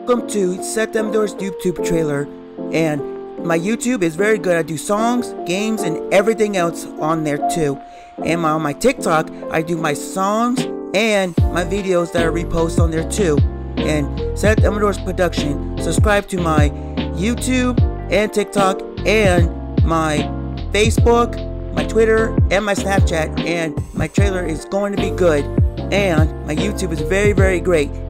welcome to Seth YouTube trailer. And my YouTube is very good. I do songs, games, and everything else on there too. And on my TikTok, I do my songs and my videos that I repost on there too. And Seth Production. Subscribe to my YouTube and TikTok and my Facebook, my Twitter, and my Snapchat. And my trailer is going to be good. And my YouTube is very, very great.